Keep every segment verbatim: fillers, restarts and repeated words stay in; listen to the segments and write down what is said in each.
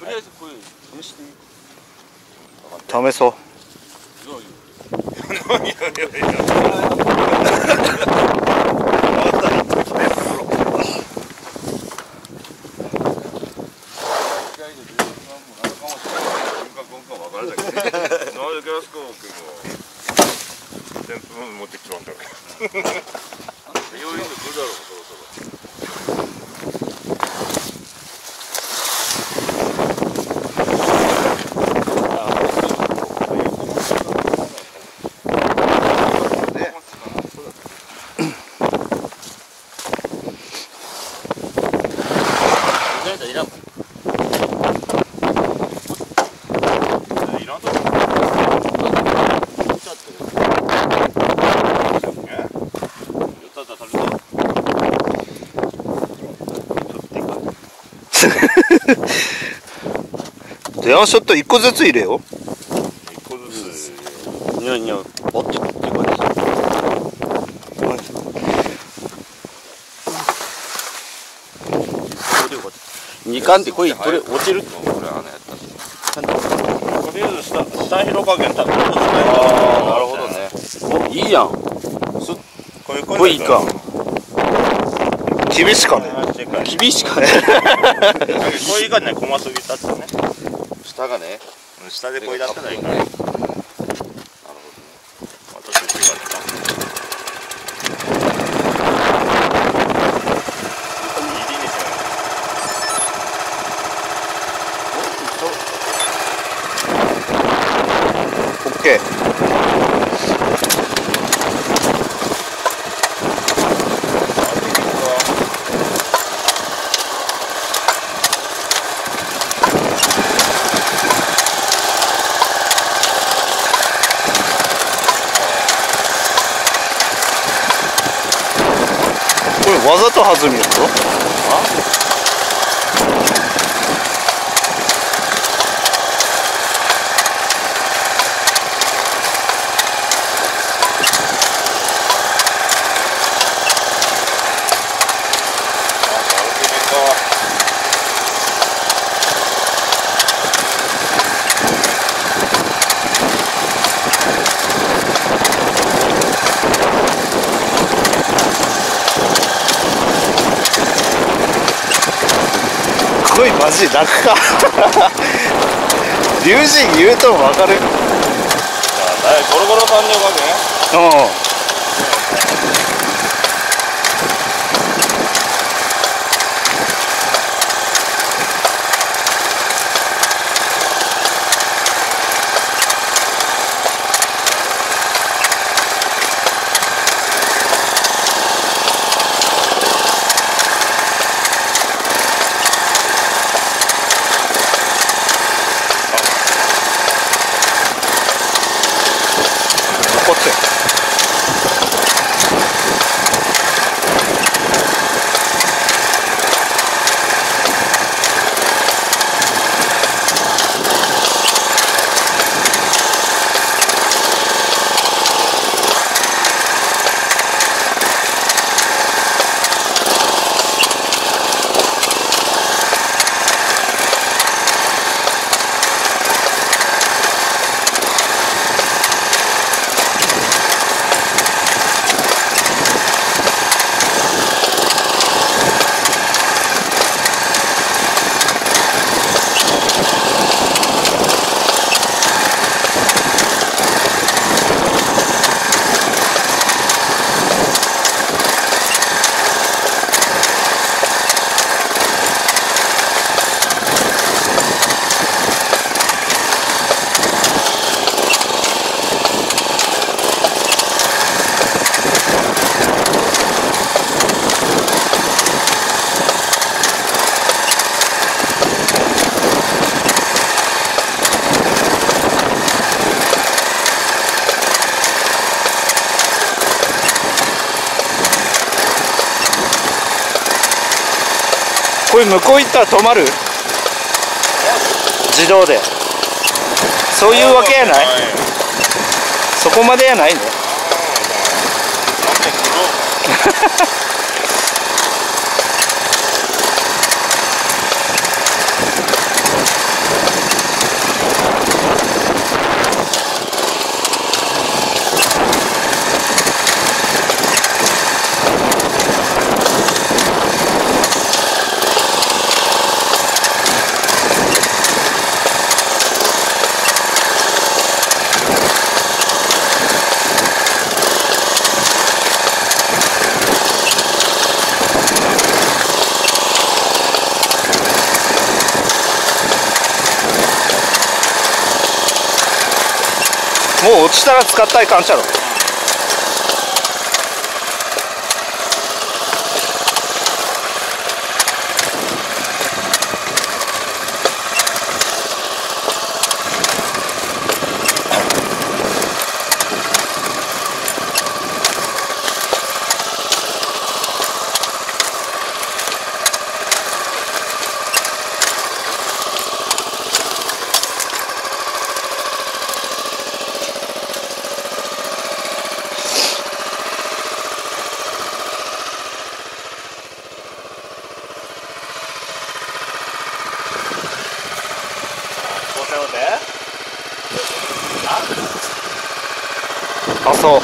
りあえずこれ試してみ。 試そう。 いやいやいやいやいや。持ってきたんだけど。余裕で来るだろう、そろそろ。 デアショットいっこずつ入れよ。 いっこずつ。 ニョニョボッチって感じ。二巻ってこれ取れ落ちる。これあのやった。 とりあえず下下広加減た。ああ、 なるほどね。お、いいやん。 こういうこれいいか。 厳しかね。 厳しかね。 こういう感じね、こますぎたってね。 下がね。 下でこいだったらいいから。なるほどね。私こいだった。 オッケー。これわざと弾みよ。こいマジ楽か。龍神言うとも分かる。 ゴロゴロ感情がね。 うん。これ向こう行ったら止まる？自動で。そういうわけやない？そこまでやないの？ もう落ちたら使ったらいかんちゃろ。あ、そう。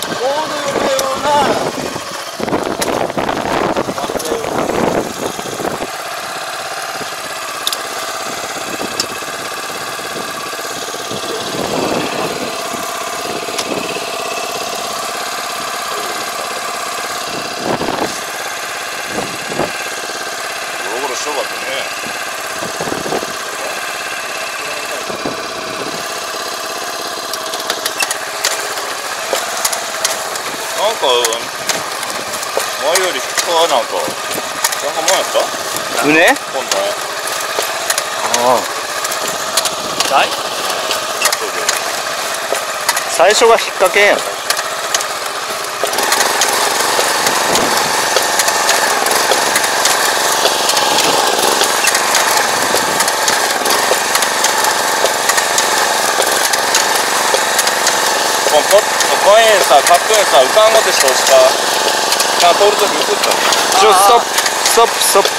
なんか前より人はなんかなんかもんやったうね。 今度はああ。 ない最初が引っ掛けやん。 このポッここへさかっこいいさ浮かんごてして押したちゃんと通るとき映ったちょストップストップストップ。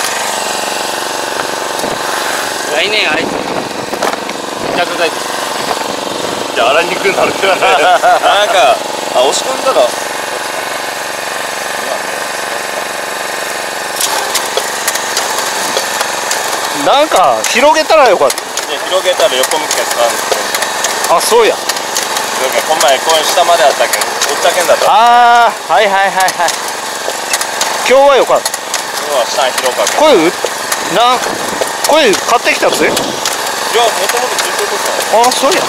来年あれ客がじゃあ洗いにくくなるからねなんかあ押し込んだらなんか広げたらよかった。 いや広げたら横向きやったんあ、そうや。 この前こう下まであったけどおっちゃけんだったああ、はいはいはいはい。今日はよかった。 今日は下に広かったこれうなこれ買ってきたやつ？ いやもともとついてることああ、そうや。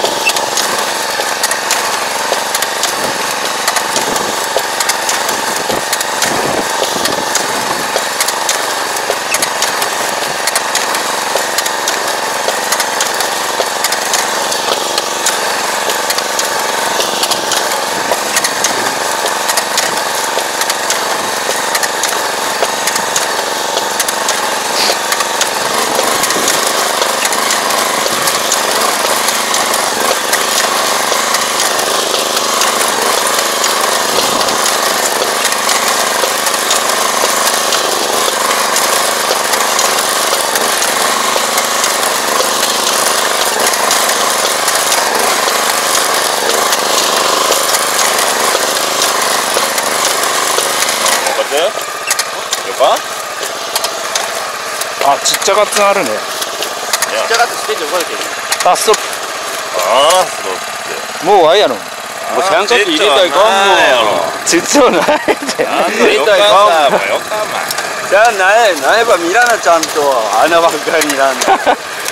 あ、ちっちゃかつあるね。 ちっちゃかったステージ動いてる。 あ、ストップ。 ああストップもうあいやろ。 もうシャンカって入れたいかんもん。 ちっちゃないって。 入れたいかんもん。じゃあなえ、なえば見らなちゃんと穴ばっかりになんだ。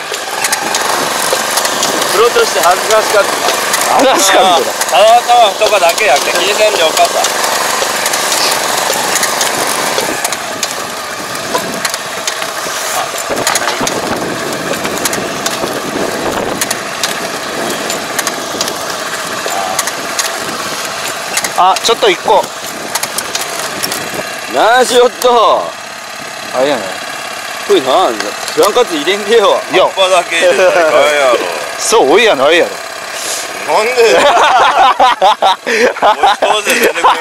プロとして恥ずかしかった。 穴しか見てない。 ただたまとかだけやって気にせんでよかった。 あ、ちょっと一個。 なあしよっと。 あれやね。 これなんだ。シャンカツ入れんでよ。 いや、 葉っぱだけ入れたらいかんやろ。 そう多いやないやろ。 なんでもう当然出てくるわ。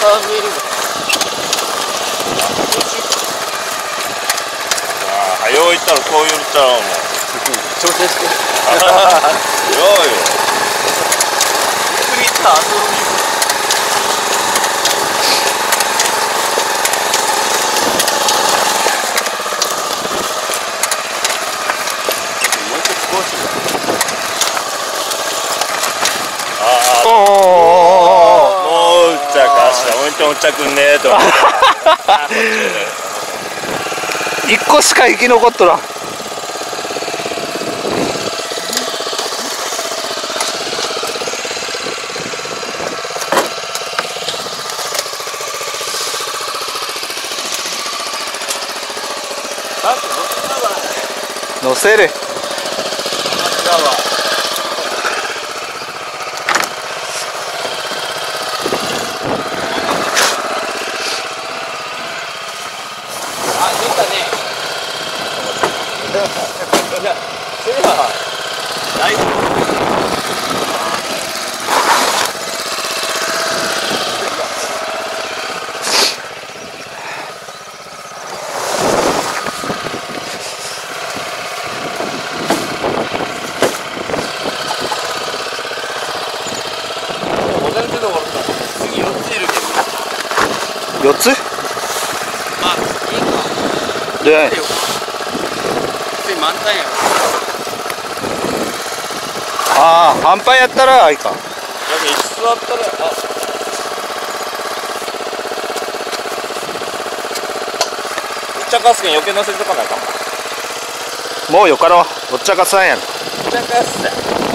ーブいるああ、早う行ったらこう言ったらもう調整してるようよクリッター遊びもうちょっと少しああおおもううっちゃかしたうんちょんちゃくんねえと一個しか生き残っとらん。乗せる。 いや、それは大丈夫。午前中で終わった。次よっついるけど。 よっつ？ あ、いいか。 で、 次満タンや。 ああ、半端やったらあいか。 だけど椅子座ったらあうっちゃかすけん余計乗せとかないかももうよからんわ。おっちゃかさんやろ。 うっちゃかす